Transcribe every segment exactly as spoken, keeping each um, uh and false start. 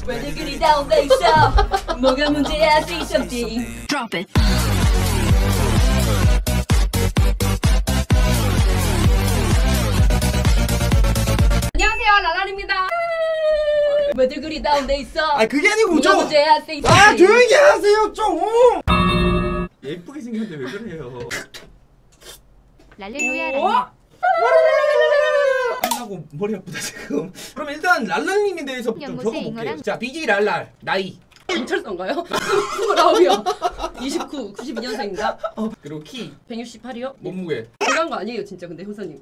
왜들 그리 다운돼 있어? 뭐가 문제야? Say something. Drop it. 안녕하세요, 랄랄입니다. 왜들 그리 다운돼 있어? 아 그게 아니고 뭐가 좀. 문제야? Say something. 아 조용히 하세요 좀. 예쁘게 생겼는데 왜 그래요? 랄렐루야 랄라. 끝나고 머리 아프다 지금. 그럼 일단 랄랄님에 대해서 좀 적어볼게요. 자 비지 랄랄 나이 경찰서인가요? 스물아홉이요. 이십구, 구십이 년생인가? 어, 그리고 키 백육십팔이요. 몸무게. 제가 한 거 아니에요 진짜 근데 형사님.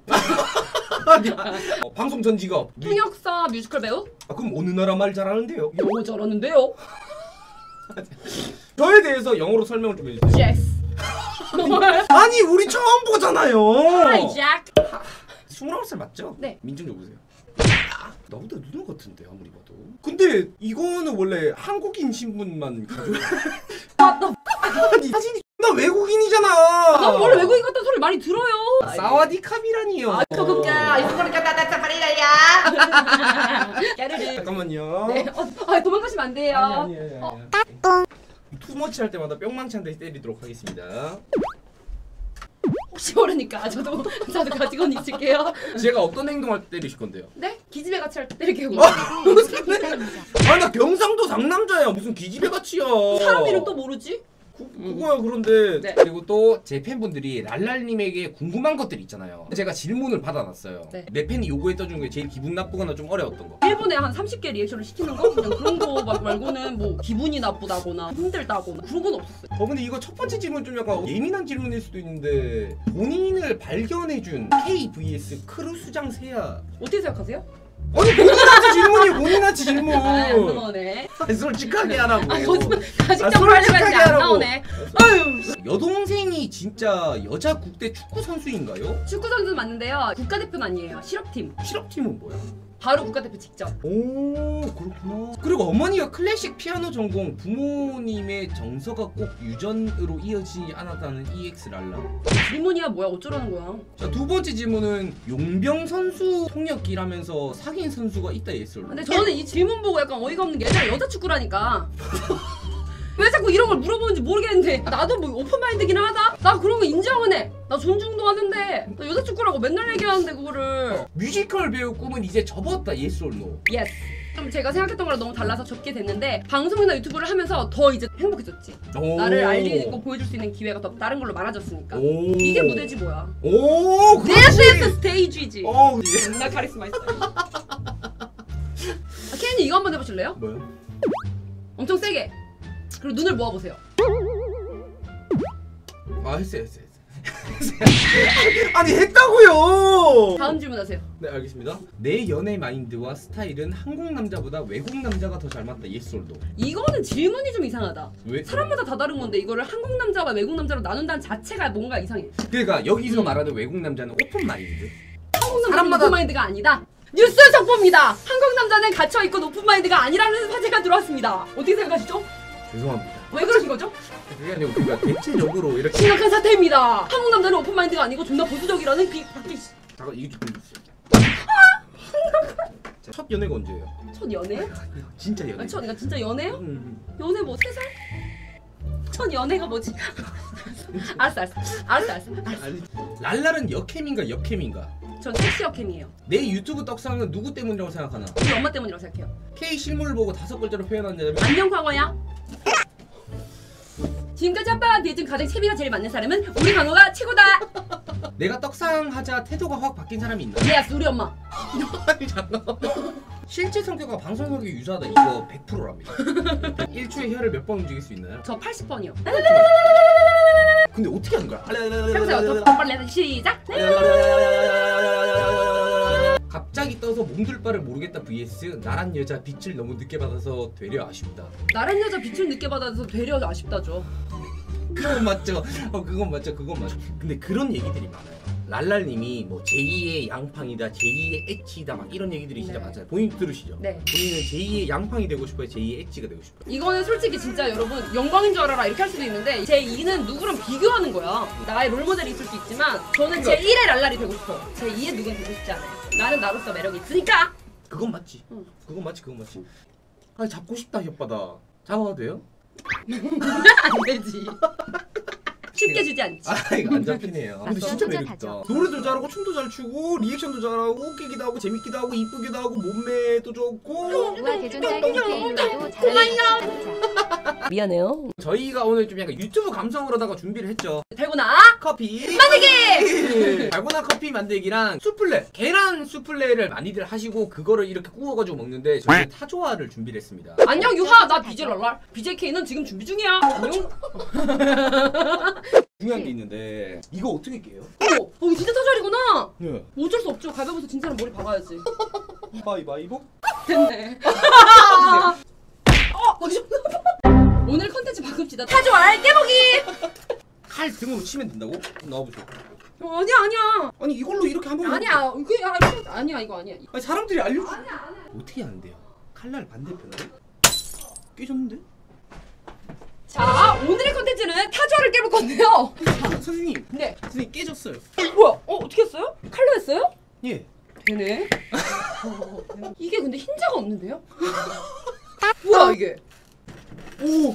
어, 방송 전 직업 통역사 뮤지컬 배우? 아, 그럼 어느 나라 말 잘하는데요? 영어 잘하는데요? 저에 대해서 영어로 설명을 좀 해주세요. 잭스. 아니 우리 처음 보잖아요. 하이 잭. 스물아홉 살 맞죠? 네. 민증 좀 보세요. 나보다 누나 같은데 아무리 봐도. 근데 이거는 원래 한국인 신분만 가져. 아니 사진이 나 외국인이잖아. 난 원래 외국인 같다는 소리 많이 들어요. 사와디캅이라니요. 아 그거니까 이거니까 따따따 파리라야. 깨르르. 잠깐만요. 네. 어, 아 도망가시면 안 돼요. 아니 아니 아니. 어. 아니. 투머치 할 때마다 뿅망치 한 대 때리도록 하겠습니다. 혹시 모르니까 저도 저도 가지고 있을게요. 제가 어떤 행동할 때 때리실 건데요? 네? 기집애 같이 할 때 때릴게요. 아 나 경상도 상남자야 무슨 기집애 같이요. 사람 이름 또 모르지? 그, 그거야 그런데. 네. 그리고 또 제 팬분들이 랄랄님에게 궁금한 것들이 있잖아요. 제가 질문을 받아놨어요. 네. 내 팬이 요구했던 중에 제일 기분 나쁘거나 좀 어려웠던 거. 일본에 한 삼십 개 리액션을 시키는 거? 그냥 그런 거 막 말고는 뭐 기분이 나쁘다거나 힘들다거나 그런 건 없었어요. 어 근데 이거 첫 번째 질문 좀 약간 예민한 질문일 수도 있는데 본인을 발견해준 K vs 크루스장 세야. 어떻게 생각하세요? 아니 본인한테 질문이에요. 본인한테 질문. 아, 안 나오네. 아니, 솔직하게 하라고. 아, 거짓말. 가식 아, 정보 하려고 솔직하게 했는데 안 하라고. 나오네. 아유. 여동생이 진짜 여자 국대 축구 선수인가요? 축구 선수 맞는데요. 국가대표는 아니에요. 실업팀. 실업팀은 뭐야? 바로 국가대표 직접. 오 그렇구나. 그리고 어머니가 클래식 피아노 전공, 부모님의 정서가 꼭 유전으로 이어지지 않았다는 이엑스 랄라. 질문이야 뭐야 어쩌라는 거야. 자, 두 번째 질문은 용병 선수 통역기라면서 사귄 선수가 있다 예술. 근데 저는 이 질문 보고 약간 어이가 없는 게 얘들아 여자 축구라니까. 왜 자꾸 이런 걸 물어보는지 모르겠는데 나도 뭐 오픈마인드긴 하다? 나 그런 거 인정은 해. 나 존중도 하는데 나 여자 축구라고 맨날 얘기하는데 그거를. 어, 뮤지컬 배우 꿈은 이제 접었다 예스 or 노. 예스. 좀 제가 생각했던 거랑 너무 달라서 접게 됐는데 방송이나 유튜브를 하면서 더 이제 행복해졌지. 오. 나를 알리고 보여줄 수 있는 기회가 더 다른 걸로 많아졌으니까. 오. 이게 무대지 뭐야. 오 This 그렇지. is the stage이지. 어 예. 나 카리스마 있어. 아, 케인이 이거 한번 해보실래요? 뭐야? 엄청 세게. 그리고 눈을 모아보세요. 아 했어요 했어요 했어요. 아니 했다고요. 다음 질문하세요. 네 알겠습니다. 내 연애 마인드와 스타일은 한국 남자보다 외국 남자가 더 잘 맞다 예스 or 노. 이거는 질문이 좀 이상하다. 왜? 사람마다 다 다른 건데 이거를 한국 남자와 외국 남자로 나눈다는 자체가 뭔가 이상해. 그러니까 여기서 음. 말하는 외국 남자는 오픈 마인드. 한국 남자는 사람마다- 오픈마인드가 아니다. 뉴스 속보입니다. 한국 남자는 갇혀있고 오픈마인드가 아니라는 화제가 들어왔습니다. 어떻게 생각하시죠? 죄송합니다. 왜 그러신 거죠? 그게 아니고 그러니까 대체적으로 이렇게. 심각한 사태입니다. 한국 남자는 오픈마인드가 아니고 존나 보수적이라는 비 박기 씨. 잠깐 이거 좀 해주세요. 자, 첫 연애가 언제예요? 첫 연애? 진짜 연애. 아, 첫 그러니까 진짜 연애요? 음. 연애 뭐 세 살? 첫 연애가 뭐지? 알았어 알았어 알았어 알았어 알았어. 아니 랄랄은 여캠인가 역캠인가? 전 섹시 여캠이에요. 내 유튜브 떡상은 누구 때문이라고 생각하나? 우리 엄마 때문이라고 생각해요. K 실물을 보고 다섯 글자로 표현한다면 안녕 광어야. 지금까지 아빠와 비해준 가장 채비가 제일 맞는 사람은 우리 광어가 최고다. 내가 떡상하자 태도가 확 바뀐 사람이 있나? 예스 우리 엄마. 아니 잠깐. 실제 성격과 방송 성격이 유사하다 이거 백 퍼센트랍니다. 일 초에 혀를 몇 번 움직일 수 있나요? 저 팔십 번이요. 근데 어떻게 하는 거야? 해보세요. 빨리 시작. 갑자기 떠서 몸둘 바를 모르겠다 vs 나란 여자 빛을 너무 늦게 받아서 되려 아쉽다. 나란 여자 빛을 늦게 받아서 되려 아쉽다죠. 그건 맞죠. 어 그건 맞죠. 그건 맞죠. 근데 그런 얘기들이 많아요. 랄랄님이 뭐 제이의 양팡이다, 제이의 엣지다 막 이런 얘기들이 진짜 네. 많잖아요. 본인 들으시죠? 네. 본인은 제이의 양팡이 되고 싶어요, 제이의 엣지가 되고 싶어요. 이거는 솔직히 진짜 여러분 영광인 줄 알아라 이렇게 할 수도 있는데 제이는 누구랑 비교하는 거야. 나의 롤모델이 있을 수 있지만 저는 제일의 랄랄이 되고 싶어요. 제이의 누군 되고 싶지 않아요. 나는 나로서 매력이 있으니까. 그건 맞지. 응. 그건 맞지. 그건 맞지. 아 잡고 싶다 혓바닥. 잡아도 돼요? 안 되지. 쉽게 주지 않지. 아 이거 안 잡히네요. 근데 진짜 혼자 매력있다. 가죠. 노래도 잘하고 춤도 잘 추고 리액션도 잘하고 웃기기도 하고 재밌기도 하고 이쁘기도 하고 몸매도 좋고. 우와 대존잘 게임으로도 잘하는 남자. 미안해요. 저희가 오늘 좀 약간 유튜브 감성으로다가 준비를 했죠. 달고나 커피 만들기. 달고나 커피 만들기랑 수플레 계란 수플레를 많이들 하시고 그거를 이렇게 구워가지고 먹는데 저희 타조화를 준비를 했습니다. 안녕 유하, 나 비제 랄랄. 비제이케이는 지금 준비 중이야. 안녕. 중요한 게 있는데 이거 어떻게 깨요? 어, 어 이거 진짜 타조알이구나. 네. 어쩔 수 없죠. 가위바위보에서 진짜는 머리 박아야지. 바이바이보? 됐네. 어, 오늘 컨텐츠 바꿉시다. 타조알 깨보기. 칼 등으로 치면 된다고? 나와보세요. 어, 아니야 아니야. 아니 이걸로 이렇게 한번 아니야. 이거 아, 이거 아니야 이거 아니야. 아니 사람들이 알려주 어떻게 하는데요? 칼날 반대편으로? 깨졌는데? 자, 오늘의 컨텐츠는 타조알을 깨볼 건데요. 선생님 네. 선생님 깨졌어요. 뭐야? 어 어떻게 했어요? 칼로 했어요? 예. 되네. 이게 근데 흰자가 없는데요? 뭐야 이게? 오!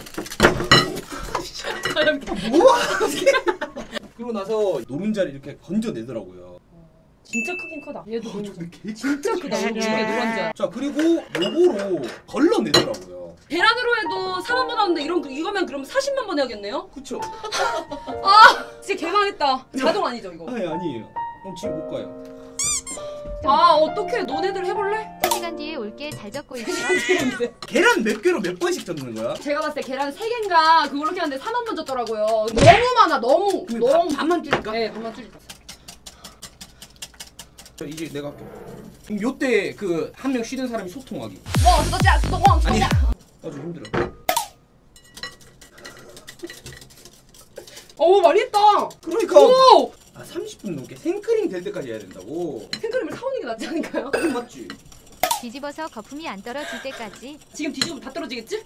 뭐야? 그러고 나서 노른자를 이렇게 건져내더라고요. 진짜 크긴 크다. 얘도 노른자. 개 진짜 크다. 이게 노른자. 자 그리고 요거로 걸러내더라고요. 계란으로 해도 사만 번 하는데 이런 이거면 그럼 사십만 번 해야겠네요? 그쵸? 아, 진짜 개망했다. 자동 아니죠 이거? 아니 아니에요. 그럼 지금 못 가요. 아, 어떻게 너네들 해볼래? 한 시간 뒤에 올게 잘 적고 있어. 계란 몇 개로 몇 번씩 젓는 거야? 제가 봤을 때 계란 세 개인가 그걸로 이렇게 하는데 사만 번 줬더라고요. 너무 많아, 너무. 너무. 반만 줄일까? 네, 반만 줄일까. 자 이제 내가 할게. 그럼 요때 그 한 명 쉬는 사람이 소통하기. 뭐, 수도자, 수도공, 아니 수도자. 아주 힘들어. 오, 많이 했다. 그러니까 오! 아 삼십 분 넘게 생크림 될 때까지 해야 된다고. 생크림을 사오는 게 낫지 않을까요? 그건 맞지? 뒤집어서 거품이 안 떨어질 때까지. 지금 뒤집으면 다 떨어지겠지?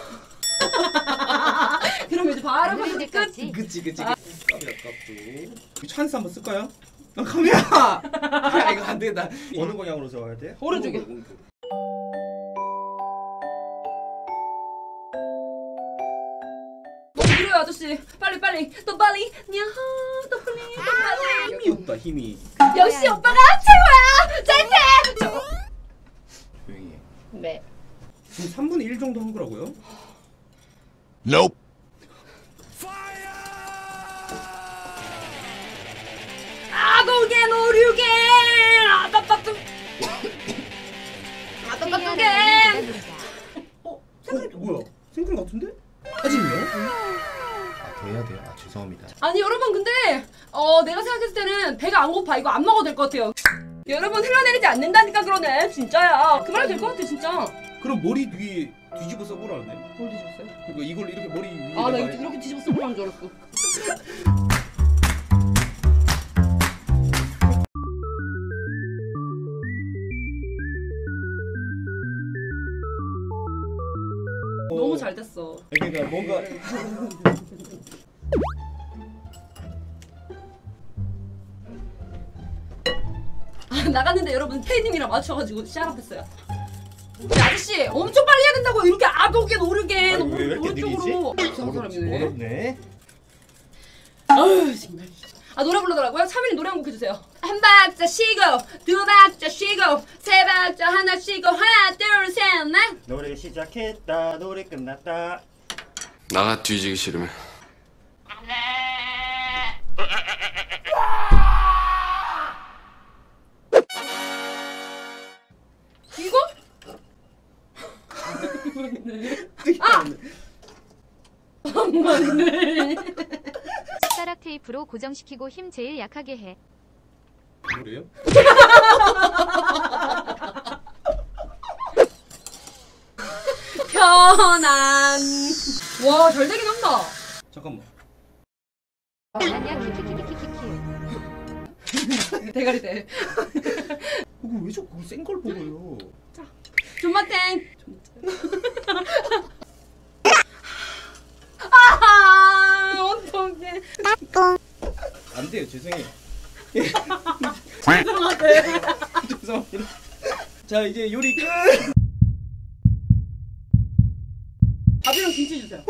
그럼 이제 바로 안 흘릴 끝. 때까지. 그치 그치. 아. 깝이 아깝죠. 찬스 한번 쓸까요? 아 카메라. 야 이거 안 되겠다. 어느 방향으로 잡아야 돼? 오른쪽에. 오른쪽. 너무 느려요 아저씨. 빨리 빨리 또 빨리. 야호 또 빨리 또 빨리. 힘이 없다 힘이. 역시 오빠가 최고야. 잘해. 조용히 해. 네. 지금 삼분의 일 정도 한 거라고요? Nope. 아고겐 오류겐 아따따뚜 아따따뚜겐. 어? 생크림 어, 뭐야? 생크림 같은데? 아직이요? 아, 더 해야 돼요. 아, 죄송합니다. 아니 여러분 근데 어 내가 생각했을 때는 배가 안 고파. 이거 안 먹어도 될 것 같아요. 여러분 흘러내리지 않는다니까 그러네. 진짜야. 그 말이 될 것 같아 진짜. 그럼 머리 위에 뒤집어 써보라는데? 뭘 뒤집었어요? 그러니까 이걸 이렇게 머리 위에 아 나 이렇게, 이렇게 뒤집어 쓰고 줄 알았어. 너무 잘 됐어. 그러니까 뭔가 아, 나갔는데 여러분 태희님이랑 맞춰가지고 샤랍했어요. 야, 아저씨 엄청 빨리 해야 된다고 이렇게 아고겐 오르겐 아니, 왜 이렇게 오른쪽으로 이상한 사람이네. 어렵네. 아유 정말. 아 노래 부르더라고요. 차민이 노래 한 곡 해주세요. 한 박자 쉬고 두 박자 쉬고 세 박자 하나 쉬고 하나 둘 셋 넷. 노래 시작했다 노래 끝났다 나가 뒤지기 싫으면 이거? 아! 안 맞네. 숟가락 테이프로 고정시키고 힘 제일 약하게 해. 그래요? 편안. 와 잘 되긴 한다. 잠깐만. 아니야 키키키키키키. 대가리 대. 그거 왜 자꾸 센 걸 먹어요? 존맛탱. 아 어떡해. 안 돼요. 죄송해요. 죄송하대. 죄송합니다. 자 이제 요리 끝. 밥이랑 김치 주세요.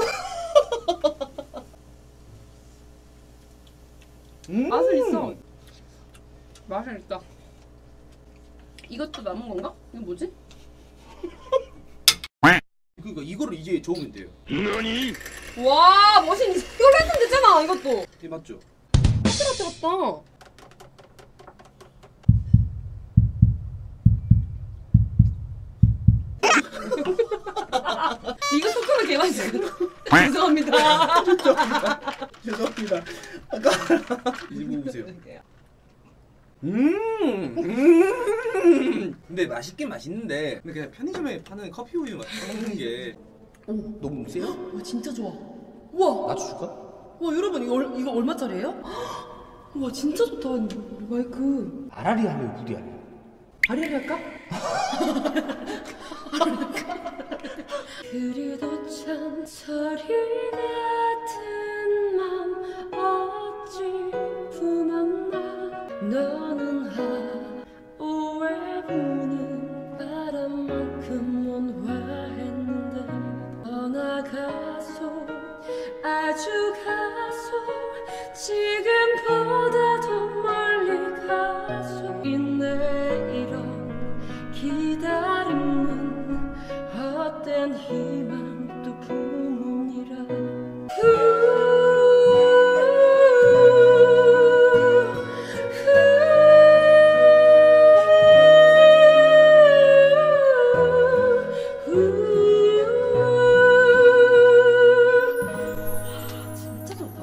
음. 맛은 있어. 맛은 있다. 이것도 남은 건가? 이거 뭐지? 그러니까 이거를 이제 저으면 돼요. 와 멋있. 이걸로 했으면 되잖아 이것도. 예, 맞죠? 스트라트 같다. 이거 속도가 개맛있어. 죄송합니다. 죄송합니다. 아까 이제 먹어보세요. 음, 음. 근데 맛있긴 맛있는데 근데 그냥 편의점에 파는 커피 우유 맛 먹는 게 너무 세요? 와 진짜 좋아. 우와. 나도 줄까? 와 여러분 이거, 얼, 이거 얼마짜리예요? 와 진짜 좋다 마이크. 아라리 하면 무리 아니야? 아리아리 할까? 그리도 찬소리 같은 맘 어찌 품었나. 너는 하오에 부는 바람만큼 온화했는데 떠나가소 아주 가소 지금보다 더 멀리 가소. 내 이런 기다림은 헛된 희망도 품으니라. 진짜 좋다.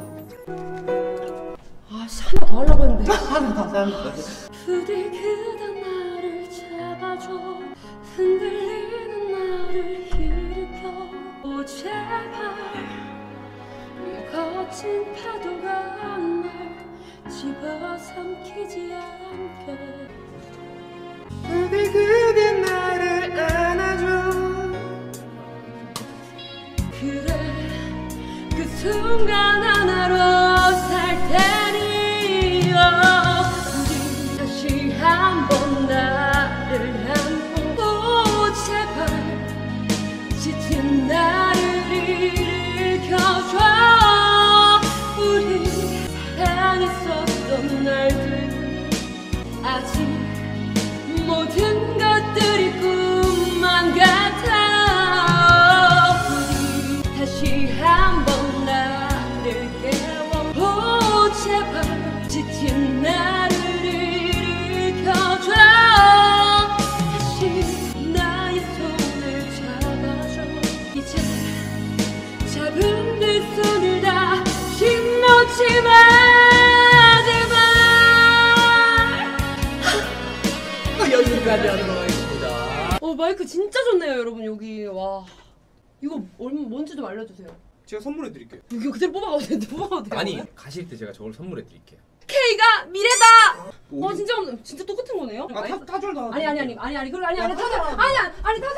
아씨 하나 더 하려고 했는데. 하는 다 사는 부디 그대 나를 잡아줘. 흔들리는 나를 일으켜. 오 제발 이 거친 파도가 날 집어삼키지 않게. 부디 그대 나를 안아줘. 그래 그 순간 하나로 살 테니요. 우리 다시 한번 나를 안고. 오 제발 지친 나를 일으켜줘. 우리 사랑했었던 날들 아직 모든 것들이 꿈만 같아. 우리 다시 한번 나를 깨워. 오 제발 지친 나를 일으켜줘. 다시 나의 손을 잡아줘. 이제 잡은 네 손을 다시 놓지 마 제발. 여기까지 하는 거입니다. 어 마이크 진짜 좋네요 여러분. 여기 와 이거 얼마 뭔지 좀 알려주세요. 제가 선물해 드릴게요. 이거 그대로 뽑아가도 되는데 뽑아가도 돼요? 아니 가실 때 제가 저걸 선물해 드릴게요. K가 미래다. 오, 어 진짜 진짜 똑같은 거네요. 아, 타, 타줄 다. 아니 아니 아니 아니 아니 그걸 아니 아니 타줄 아니 아니 아니 타줄